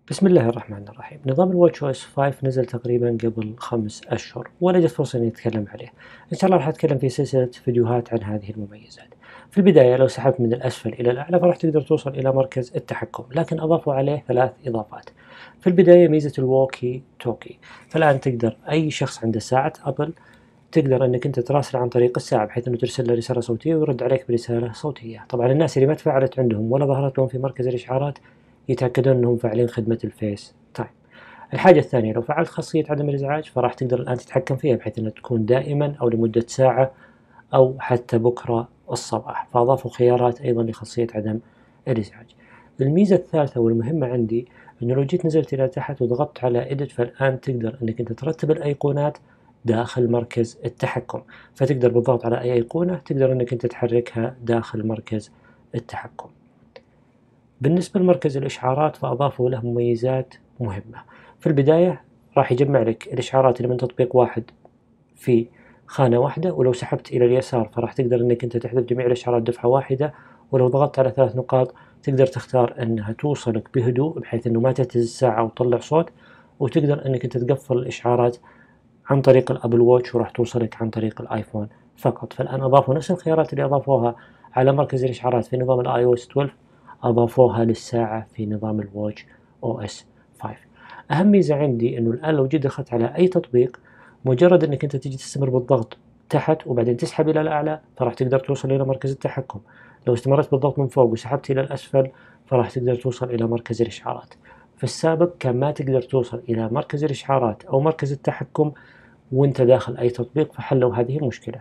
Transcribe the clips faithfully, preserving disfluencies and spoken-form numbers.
بسم الله الرحمن الرحيم. نظام الواتش او اس خمسة نزل تقريبا قبل خمس اشهر ولا جت فرصة اني اتكلم عليه. ان شاء الله راح اتكلم في سلسلة فيديوهات عن هذه المميزات. في البداية لو سحبت من الاسفل الى الاعلى فراح تقدر توصل الى مركز التحكم، لكن اضافوا عليه ثلاث اضافات. في البداية ميزة الووكي توكي، فالان تقدر اي شخص عنده ساعة ابل تقدر انك انت تراسل عن طريق الساعة بحيث انه ترسل له رسالة صوتية ويرد عليك برسالة صوتية. طبعا الناس اللي ما تفاعلت عندهم ولا ظهرت لهم في مركز الاشعارات يتأكدون انهم فاعلين خدمة الفيس تايم. الحاجة الثانية لو فعلت خاصية عدم الإزعاج فراح تقدر الآن تتحكم فيها بحيث أنها تكون دائما أو لمدة ساعة أو حتى بكرة الصباح، فأضافوا خيارات أيضا لخاصية عدم الإزعاج. الميزة الثالثة والمهمة عندي أنه لو جيت نزلت إلى تحت وضغطت على إيديت فالآن تقدر أنك أنت ترتب الأيقونات داخل مركز التحكم، فتقدر بالضغط على أي أيقونة تقدر أنك أنت تحركها داخل مركز التحكم. بالنسبة لمركز الإشعارات فأضافوا له مميزات مهمة. في البداية راح يجمع لك الإشعارات اللي من تطبيق واحد في خانة واحدة، ولو سحبت إلى اليسار فراح تقدر أنك أنت تحذف جميع الإشعارات دفعة واحدة، ولو ضغطت على ثلاث نقاط تقدر تختار أنها توصلك بهدوء بحيث أنه ما تهتز الساعة وتطلع صوت، وتقدر أنك أنت تقفل الإشعارات عن طريق الأبل واتش وراح توصلك عن طريق الآيفون فقط. فالآن أضافوا نفس الخيارات اللي أضافوها على مركز الإشعارات في نظام الآي أو إس اثنا عشر أضافوها للساعة في نظام الواتش أو إس خمسة. أهم ميزة عندي أنه الآن لو جيت دخلت على أي تطبيق مجرد أنك أنت تجي تستمر بالضغط تحت وبعدين تسحب إلى الأعلى فراح تقدر توصل إلى مركز التحكم. لو استمرت بالضغط من فوق وسحبت إلى الأسفل فراح تقدر توصل إلى مركز الإشعارات. في السابق كان ما تقدر توصل إلى مركز الإشعارات أو مركز التحكم وانت داخل أي تطبيق، فحلوا هذه المشكلة.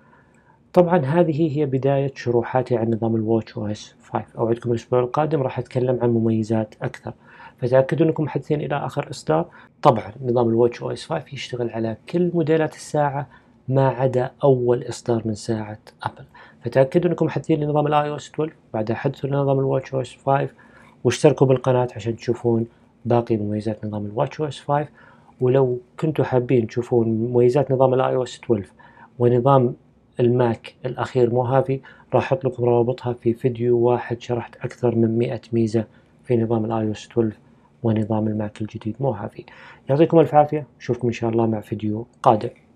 طبعا هذه هي بداية شروحاتي عن نظام الواتش او اس خمسة. أوعدكم الأسبوع القادم راح أتكلم عن مميزات أكثر، فتأكدوا أنكم محدثين إلى آخر إصدار. طبعا نظام الواتش او اس خمسة يشتغل على كل موديلات الساعة ما عدا أول إصدار من ساعة أبل، فتأكدوا أنكم محدثين لنظام الآي أو إس اثنا عشر بعدها حدثوا لنظام الواتش او اس خمسة واشتركوا بالقناة عشان تشوفون باقي مميزات نظام الواتش او اس خمسة. ولو كنتوا حابين تشوفون مميزات نظام الاي او اس اثنا عشر ونظام الماك الأخير موهافي راح أحط لكم روابطها في فيديو واحد شرحت أكثر من مئة ميزة في نظام الاي او اس اثنا عشر ونظام الماك الجديد موهافي. يعطيكم ألف عافية، أشوفكم إن شاء الله مع فيديو قادم.